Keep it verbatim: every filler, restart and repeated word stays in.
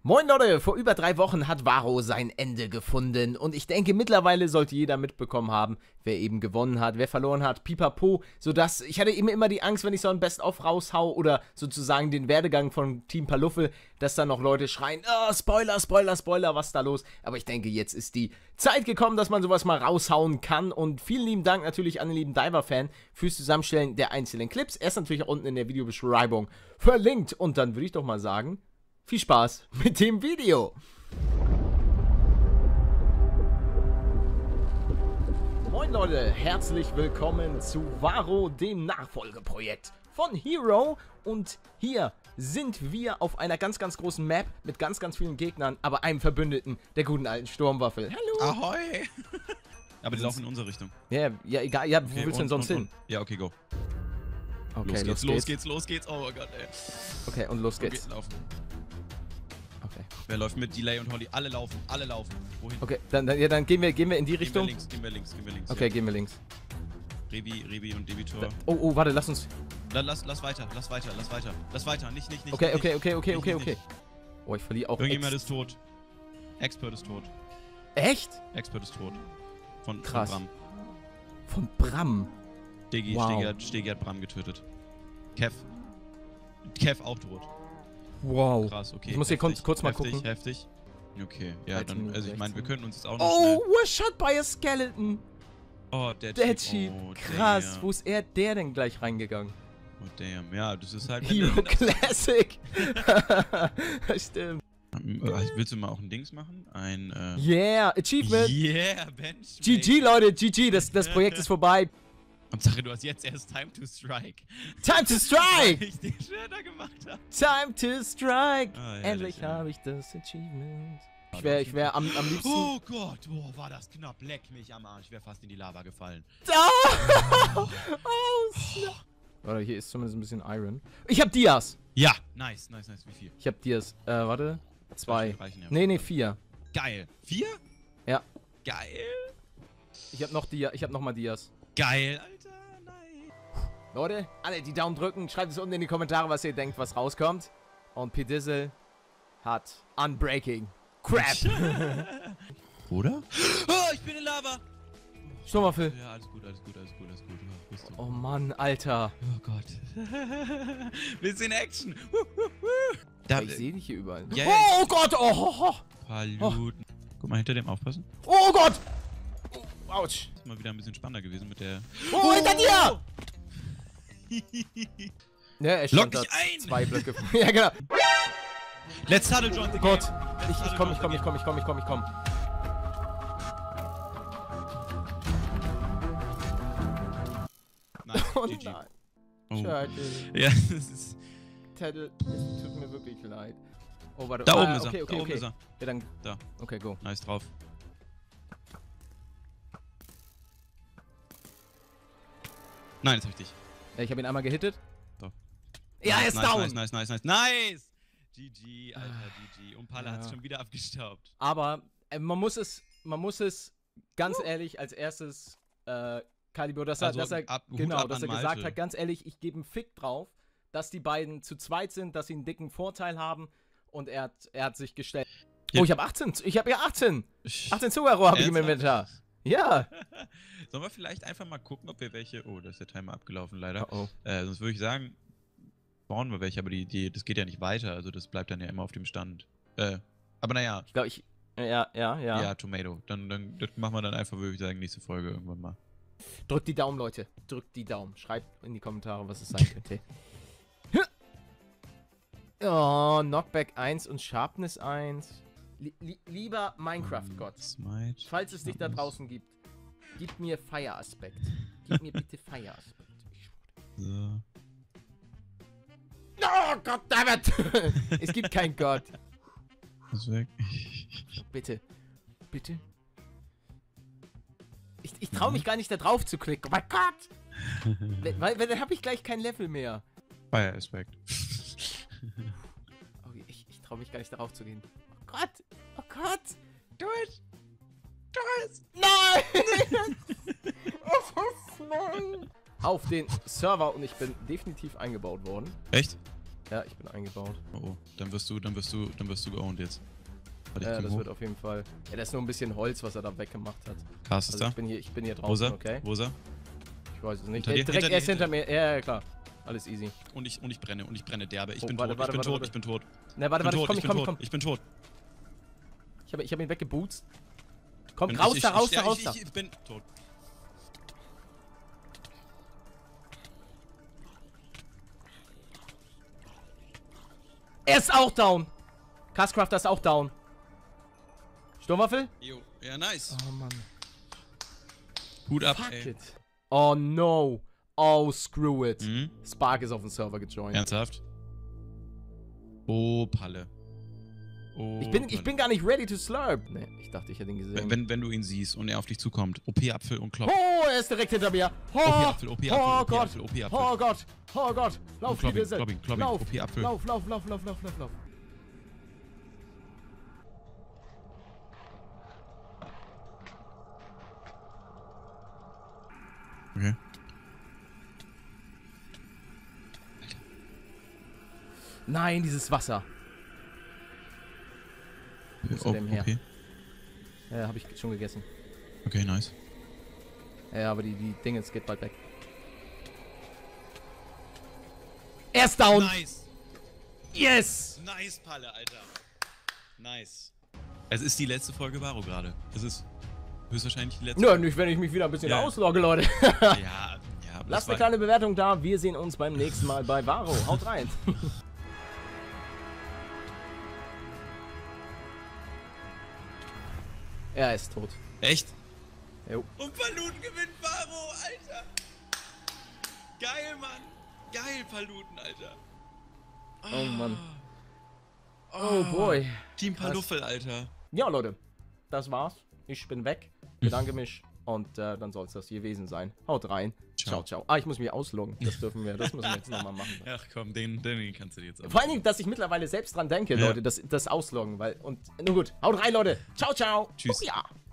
Moin Leute, vor über drei Wochen hat Varo sein Ende gefunden und ich denke mittlerweile sollte jeder mitbekommen haben, wer eben gewonnen hat, wer verloren hat, pipapo, sodass ich hatte eben immer die Angst, wenn ich so ein Best-of raushau oder sozusagen den Werdegang von Team Paluffel, dass dann noch Leute schreien, oh, Spoiler, Spoiler, Spoiler, was ist da los? Aber ich denke, jetzt ist die Zeit gekommen, dass man sowas mal raushauen kann und vielen lieben Dank natürlich an den lieben Diver-Fan fürs Zusammenstellen der einzelnen Clips. Er ist natürlich auch unten in der Videobeschreibung verlinkt und dann würde ich doch mal sagen, viel Spaß mit dem Video! Moin Leute, herzlich willkommen zu Varo, dem Nachfolgeprojekt von Hero. Und hier sind wir auf einer ganz, ganz großen Map mit ganz, ganz vielen Gegnern, aber einem Verbündeten, der guten alten Sturmwaffel. Hallo! Ahoi! Aber die laufen in unsere Richtung. Ja, ja, egal. Ja, wo Okay, willst du denn und, sonst und, hin? und. Ja, okay, go. Okay, los, geht's, los geht's, los geht's. Oh Gott, ey. Okay, und los geht's. Okay, laufen. Okay. Wer läuft mit Delay und Holly? Alle laufen, alle laufen. Wohin? Okay, dann, dann, ja, dann gehen, wir, gehen wir in die Gehen Richtung. wir links, gehen wir links, gehen wir links. Okay, ja. gehen wir links. Revi, Revi und Debitor. Oh, oh, warte, lass uns... La, lass, lass weiter, lass weiter, lass weiter. Lass weiter, nicht, nicht, nicht. Okay, nicht, okay, nicht. okay, okay, Nicht, okay, nicht, okay. nicht. Oh, ich verliere auch... Irgendjemand Ex ist tot. Expert ist tot. Echt? Expert ist tot. Von, Krass. von Bram. Von Bram. Degi, Wow. Stegi, hat, Stegi hat Bram getötet. Kev. Kev auch tot. Wow. Krass, okay. Ich muss hier heftig, kurz, kurz mal heftig, gucken. Heftig. Okay, ja, dreizehn dann, Minuten also ich meine, wir sechzehn. können uns jetzt auch noch Oh, schnell... we're shot by a skeleton. Oh, Dead, Dead Sheep. Sheep. Oh, Krass. damn. Wo ist er der denn gleich reingegangen? Oh, damn. Ja, das ist halt... Hero Classic. Stimmt. Äh, Willst du mal auch ein Dings machen? Ein, äh... Yeah. Achievement. Yeah, Bench. G G, Leute. G G. Das, das Projekt ist vorbei. Und Sache, du hast jetzt erst Time to Strike. Time to Weil strike. ich den Schwerter gemacht habe. Time to strike. Ah, herrlich, Endlich ja. habe ich das Achievement. Ich wäre ich wär am, am liebsten... Oh Gott, oh, war das knapp. Leck mich am Arsch. Ich wäre fast in die Lava gefallen. Ah! Oh, snap. Warte, hier ist zumindest ein bisschen Iron. Ich hab Dias. Ja, nice, nice, nice. Wie viel? Ich hab Dias. Äh, warte. Zwei. Reichen ja. Nee, nee, vier. Geil. Vier? Ja. Geil. Ich hab noch Dias. Ich hab noch mal Dias. Geil, Alter. Nice. Leute, alle die Daumen drücken. Schreibt es unten in die Kommentare, was ihr denkt, was rauskommt. Und P. Dizzle hat Unbreaking. Crap. Oder? Oh, ich bin in Lava. Sturmwaffel. Ja, alles gut, alles gut, alles gut, alles gut. Ja, bist du. Oh Mann, Alter. Oh Gott. Bisschen Action. Da, Ich sehe dich hier überall. Ja, ja, oh, oh Gott. Oh, oh, oh. Paluten. Guck mal, hinter dem aufpassen. Oh Gott. Oh, ouch. Ist mal wieder ein bisschen spannender gewesen mit der... Oh, hinter dir. Ja, er Lock stand da dich ein. zwei Blöcke. Ja, genau. Let's Huddle Join the Oh Gott. game. Ich, ich komm, ich komm, ich komm, ich komm, ich komm, ich komm. Nice, Oh G G. nein. Oh. Schade. Ja, das ist... Teddle, es tut mir wirklich leid. Oh, warte. Da ah, oben ist er, okay, okay, da oben okay. ist er. Ja, dann... Da. Okay, go. Nice drauf. Nein, ist richtig. Ja, ich habe ihn einmal gehittet. Doch. Ja, er ist nice, down! Nice, nice, nice, nice, nice! G G, Alter, G G. Und Pala Ja. hat's schon wieder abgestaubt. Aber äh, man muss es, man muss es ganz ehrlich als erstes äh, Calibur, dass er, Also, dass er, ab- Hut genau, ab dass an er gesagt Malte. hat, ganz ehrlich, ich gebe einen Fick drauf, dass die beiden zu zweit sind, dass sie einen dicken Vorteil haben und er hat, er hat sich gestellt. Ja. Oh, ich habe achtzehn, ich habe ja achtzehn, achtzehn Zuhörer habe ich im Ernsthaft? Inventar. Ja. Sollen wir vielleicht einfach mal gucken, ob wir welche... Oh, da ist der Timer abgelaufen, leider. Oh, oh. Äh, sonst würde ich sagen, bauen wir welche, aber die, die, das geht ja nicht weiter, also das bleibt dann ja immer auf dem Stand. Äh, aber naja, Ich glaube, ich, ja, ja, ja. ja, Tomato. Dann, dann das machen wir dann einfach, würde ich sagen, nächste Folge irgendwann mal. Drückt die Daumen, Leute. Drückt die Daumen. Schreibt in die Kommentare, was es sein könnte. Oh, Knockback eins und Sharpness eins. Li li lieber Minecraft-Gott, Smite. falls es dich da draußen gibt, gib mir Fire-Aspekt. Gib mir bitte Fire-Aspekt. Ich schwöre. So. Oh, goddammit! Es gibt keinen Gott. Ist weg. Bitte. Bitte. Ich, ich traue mich gar nicht da drauf zu klicken. Oh mein Gott! Weil, weil, weil dann habe ich gleich kein Level mehr. Fire Aspect. Oh, ich ich traue mich gar nicht darauf zu gehen. Oh Gott! Oh Gott! Do it! Do it! Nein! Nein! Auf den Server und ich bin definitiv eingebaut worden. Echt? Ja, ich bin eingebaut. Oh, oh. Dann wirst du, dann wirst du, dann wirst du geowned jetzt. Warte, ich Ja, komm das hoch. wird auf jeden Fall. Ja, das ist nur ein bisschen Holz, was er da weggemacht hat. Cast ist Also da. ich bin hier, ich bin hier Wo ist draußen, er? okay? Wo ist er? Ich weiß es nicht. Hinter Hey, dir? direkt Hinter erst dir, hinter mir. Ja, ja, klar. Alles easy. Und ich, und ich brenne, und ich brenne derbe. Ich Oh, bin warte, tot, warte, ich bin warte, tot, warte. ich bin tot. Ne, warte, Ich bin warte, tot, komm, ich ich bin komm, tot, komm. ich bin tot. Ich habe ich hab ihn weggeboost. Komm, Und raus ich, da, ich, raus ich, da, ja, raus ich, da. Ich, ich bin tot. Er ist auch down. Castcrafter ist auch down. Sturmwaffel? Jo, ja, nice. Oh, Mann. Hut ab, Fuck ey. it. Oh, no. Oh, screw it. Mhm. Spark ist auf den Server gejoint. Ernsthaft? Oh, Palle. Oh, Ich bin, ich Palle. bin gar nicht ready to slurp. Nee, ich dachte, ich hätte ihn gesehen. Wenn, wenn du ihn siehst und er auf dich zukommt. O P-Apfel und Klopf. Oh, er ist direkt hinter mir. Oh, O P-Apfel, O P-Apfel, oh O Gott. P-Apfel, O P-Apfel. Oh Gott. Oh Gott. Lauf, Klopp ihn, Liebe klopp ihn, klopp ihn. Lauf, O P-Apfel. lauf, lauf, lauf, lauf, lauf, lauf, lauf. Okay. Nein, dieses Wasser. Wo ist er Oh, denn her? okay. Ja, habe ich schon gegessen. Okay, nice. Ja, aber die, die Dingens geht bald weg. Er ist down. Nice. Yes. Nice, Palle, Alter. Nice. Es ist die letzte Folge Varo gerade. Es ist höchstwahrscheinlich die letzte. Nö, nicht, wenn ich mich wieder ein bisschen Ja. auslogge, Leute. Ja, ja. Aber Lasst das eine war- kleine Bewertung da. Wir sehen uns beim nächsten Mal bei Varo. Haut rein. Er ist tot. Echt? Jo. Und Paluten gewinnt Varo, Alter. Geil, Mann. Geil, Paluten, Alter. Oh Mann. Oh boy. Team Paluffel, Alter. Ja, Leute. Das war's. Ich bin weg. Bedanke mich. Und äh, dann soll es das gewesen sein. Haut rein. Ciao, Ciao. ciao. Ah, ich muss mich ausloggen. Das dürfen wir. Das müssen wir jetzt nochmal machen. Ach komm, den, den kannst du dir jetzt auch. Vor allen Dingen, dass ich mittlerweile selbst dran denke, Ja. Leute, das, das Ausloggen. Weil, und, nun gut. Haut rein, Leute. Ciao, ciao. Tschüss. Oh, ja.